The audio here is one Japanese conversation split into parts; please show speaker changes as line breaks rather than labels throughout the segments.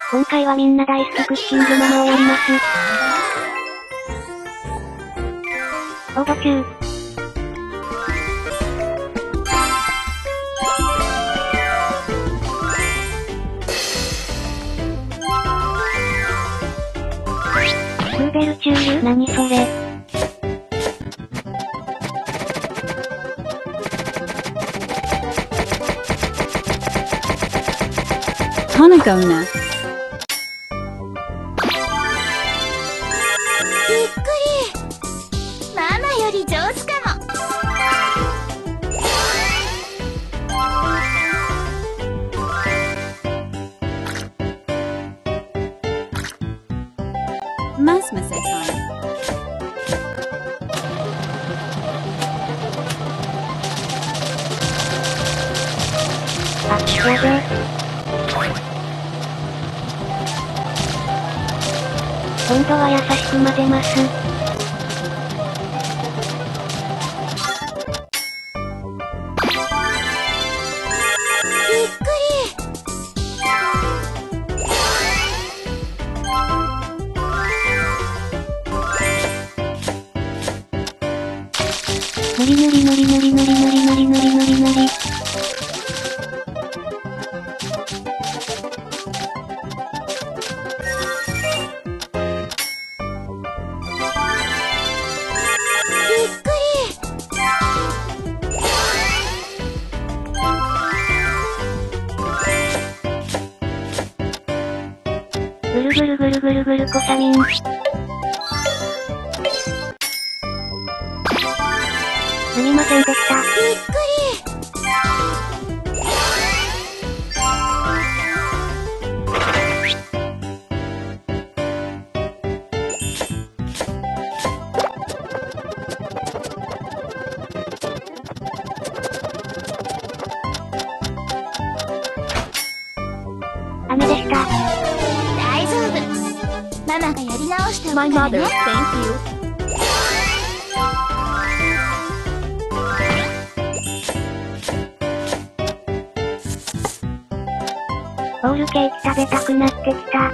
今回はみんな大好きクッキングママをやります。応募中。ルーベルチュール？何それ？
ハナガウナ。
びっくり。ママより上手かも。
Masmasa time.
あ、やべ。今度は優しく混ぜます。
びっくり。
ぬりぬりぬりぬりぬりぬりぬりぬりぬりぬり。ぐるぐるぐるぐるぐるコサミン。すみませんでした。
びっくり。
雨でした。
大丈夫。ママがやり直しておくか
My
ら
mother,
ね。
thank you.
ロールケーキ食べたくなってきた。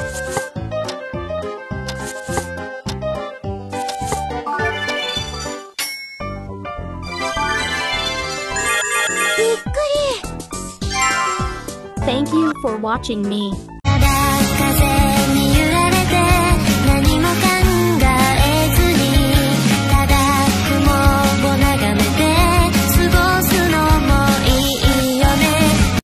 びっくり。
Thank you for watching me.
ただ風